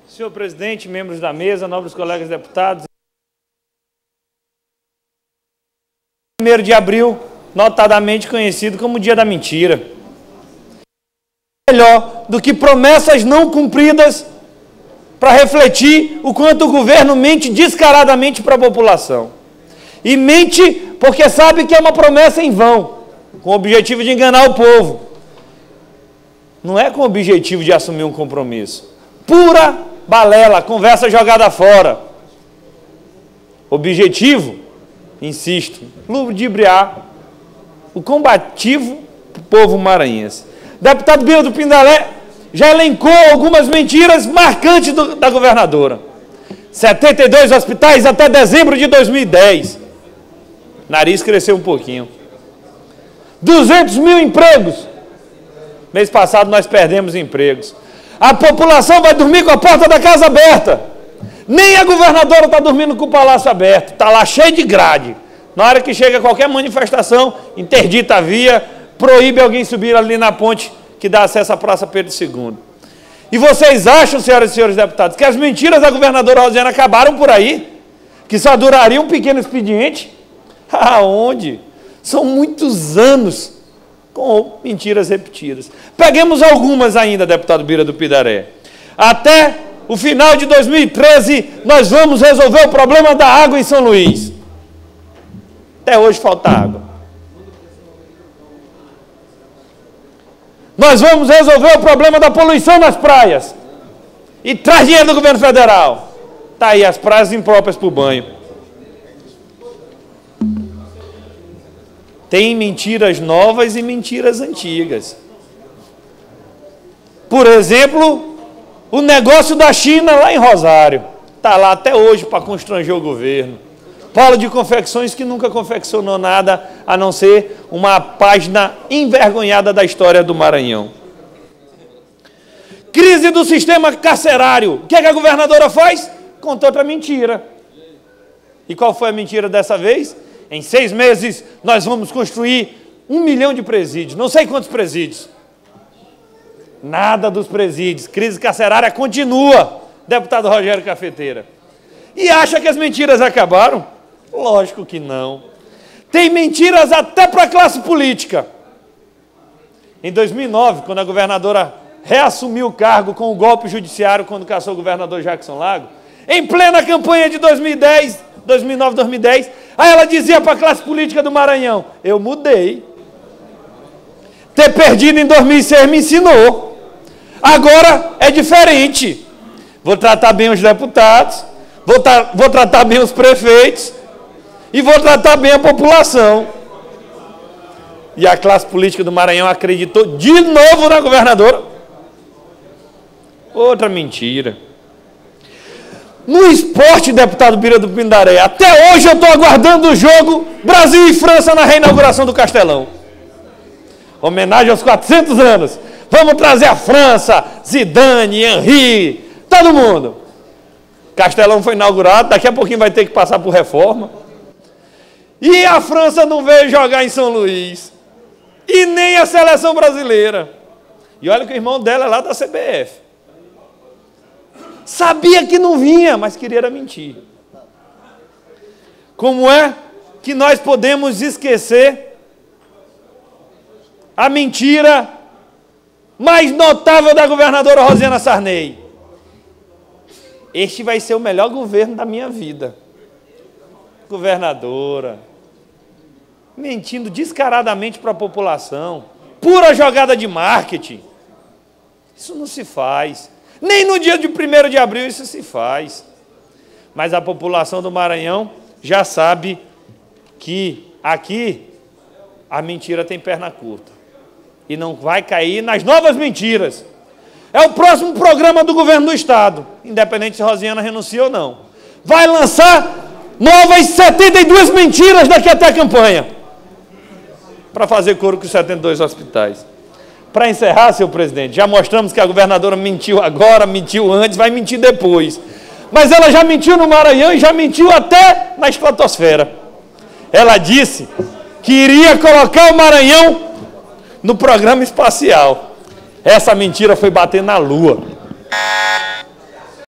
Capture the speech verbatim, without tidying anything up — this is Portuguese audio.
Senhor presidente, membros da mesa, nobres colegas deputados. primeiro de abril, notadamente conhecido como o Dia da Mentira. Melhor do que promessas não cumpridas para refletir o quanto o governo mente descaradamente para a população. E mente porque sabe que é uma promessa em vão, com o objetivo de enganar o povo. Não é com o objetivo de assumir um compromisso. Pura balela, conversa jogada fora. Objetivo, insisto, ludibriar o combativo povo maranhense. Deputado Bira do Pindaré já elencou algumas mentiras marcantes do, da governadora. setenta e dois hospitais até dezembro de dois mil e dez. Nariz cresceu um pouquinho. duzentos mil empregos. Mês passado nós perdemos empregos. A população vai dormir com a porta da casa aberta. Nem a governadora está dormindo com o palácio aberto. Está lá cheio de grade. Na hora que chega qualquer manifestação, interdita a via, proíbe alguém subir ali na ponte que dá acesso à Praça Pedro segundo. E vocês acham, senhoras e senhores deputados, que as mentiras da governadora Rosiana acabaram por aí? Que só duraria um pequeno expediente? Aonde? São muitos anos com mentiras repetidas. Peguemos algumas ainda, deputado Bira do Pindaré. Até o final de dois mil e treze, nós vamos resolver o problema da água em São Luís. Até hoje falta água. Nós vamos resolver o problema da poluição nas praias. E traz dinheiro do governo federal. Está aí as praias impróprias para o banho. Tem mentiras novas e mentiras antigas. Por exemplo, o negócio da China lá em Rosário. Está lá até hoje para constranger o governo. Polo de confecções que nunca confeccionou nada, a não ser uma página envergonhada da história do Maranhão. Crise do sistema carcerário. O que, é que a governadora faz? Contou outra mentira. E qual foi a mentira dessa vez? Em seis meses, nós vamos construir um milhão de presídios. Não sei quantos presídios. Nada dos presídios. Crise carcerária continua, deputado Rogério Cafeteira. E acha que as mentiras acabaram? Lógico que não. Tem mentiras até para a classe política. Em dois mil e nove, quando a governadora reassumiu o cargo com o golpe judiciário, quando caçou o governador Jackson Lago, em plena campanha de dois mil e dez, dois mil e nove, dois mil e dez, aí ela dizia para a classe política do Maranhão: eu mudei. Ter perdido em dois mil e seis me ensinou. Agora é diferente. Vou tratar bem os deputados, vou, tra vou tratar bem os prefeitos e vou tratar bem a população. E a classe política do Maranhão acreditou de novo na governadora. Outra mentira. No esporte, deputado Bira do Pindaré, até hoje eu estou aguardando o jogo Brasil e França na reinauguração do Castelão. Homenagem aos quatrocentos anos. Vamos trazer a França, Zidane, Henry, todo mundo. Castelão foi inaugurado, daqui a pouquinho vai ter que passar por reforma. E a França não veio jogar em São Luís. E nem a seleção brasileira. E olha que o irmão dela é lá da C B F. Sabia que não vinha, mas queria era mentir. Como é que nós podemos esquecer a mentira mais notável da governadora Rosiana Sarney? Este vai ser o melhor governo da minha vida. Governadora, mentindo descaradamente para a população, pura jogada de marketing. Isso não se faz. Nem no dia de primeiro de abril isso se faz. Mas a população do Maranhão já sabe que aqui a mentira tem perna curta. E não vai cair nas novas mentiras. É o próximo programa do governo do Estado, independente se Rosiana renuncia ou não. Vai lançar novas setenta e duas mentiras daqui até a campanha, para fazer coro com os setenta e dois hospitais. Para encerrar, senhor presidente, já mostramos que a governadora mentiu agora, mentiu antes, vai mentir depois. Mas ela já mentiu no Maranhão e já mentiu até na estratosfera. Ela disse que iria colocar o Maranhão no programa espacial. Essa mentira foi bater na Lua.